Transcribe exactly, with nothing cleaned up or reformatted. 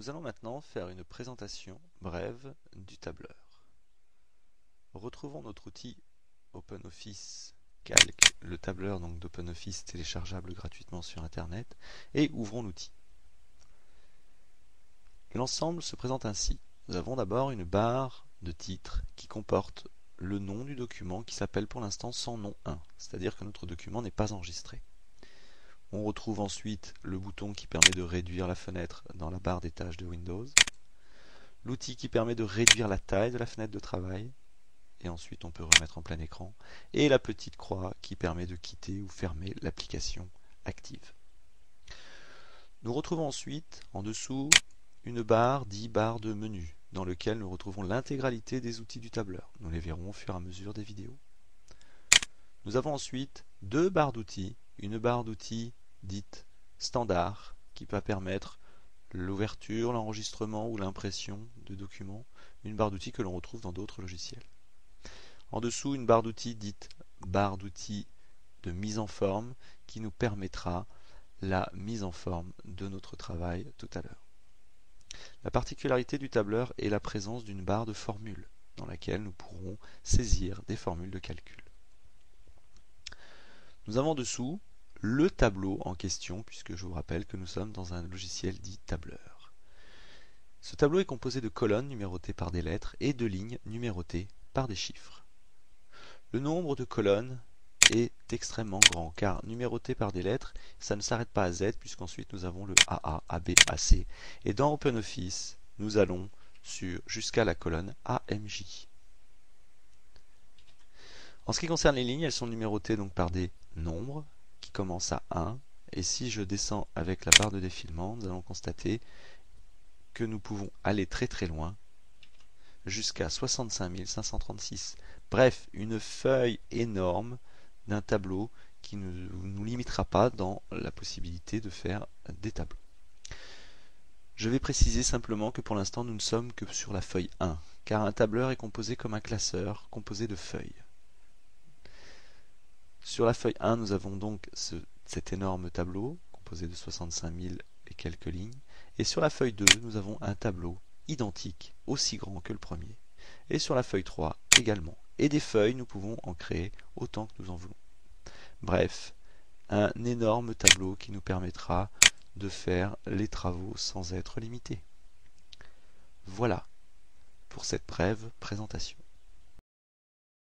Nous allons maintenant faire une présentation brève du tableur. Retrouvons notre outil OpenOffice Calc, le tableur donc d'OpenOffice téléchargeable gratuitement sur Internet, et ouvrons l'outil. L'ensemble se présente ainsi. Nous avons d'abord une barre de titre qui comporte le nom du document qui s'appelle pour l'instant sans nom un, c'est-à-dire que notre document n'est pas enregistré. On retrouve ensuite le bouton qui permet de réduire la fenêtre dans la barre des tâches de Windows, l'outil qui permet de réduire la taille de la fenêtre de travail, et ensuite on peut remettre en plein écran, et la petite croix qui permet de quitter ou fermer l'application active. Nous retrouvons ensuite en dessous une barre dite barre de menu, dans lequel nous retrouvons l'intégralité des outils du tableur. Nous les verrons au fur et à mesure des vidéos. Nous avons ensuite deux barres d'outils, une barre d'outils dite standard, qui va permettre l'ouverture, l'enregistrement ou l'impression de documents, une barre d'outils que l'on retrouve dans d'autres logiciels. En dessous, une barre d'outils dite barre d'outils de mise en forme, qui nous permettra la mise en forme de notre travail tout à l'heure. La particularité du tableur est la présence d'une barre de formules, dans laquelle nous pourrons saisir des formules de calcul. Nous avons en dessous le tableau en question, puisque je vous rappelle que nous sommes dans un logiciel dit tableur. Ce tableau est composé de colonnes numérotées par des lettres et de lignes numérotées par des chiffres. Le nombre de colonnes est extrêmement grand, car numéroté par des lettres, ça ne s'arrête pas à Z, puisqu'ensuite nous avons le A A, A B, A C. Et dans OpenOffice, nous allons sur jusqu'à la colonne A M J. En ce qui concerne les lignes, elles sont numérotées donc par des nombres qui commencent à un. Et si je descends avec la barre de défilement, nous allons constater que nous pouvons aller très très loin, jusqu'à soixante-cinq mille cinq cent trente-six. Bref, une feuille énorme d'un tableau qui ne nous limitera pas dans la possibilité de faire des tableaux. Je vais préciser simplement que pour l'instant nous ne sommes que sur la feuille un, car un tableur est composé comme un classeur composé de feuilles. Sur la feuille un, nous avons donc ce, cet énorme tableau composé de soixante-cinq mille et quelques lignes, et sur la feuille deux, nous avons un tableau identique, aussi grand que le premier, et sur la feuille trois également. Et des feuilles, nous pouvons en créer autant que nous en voulons. Bref, un énorme tableau qui nous permettra de faire les travaux sans être limité. Voilà pour cette brève présentation.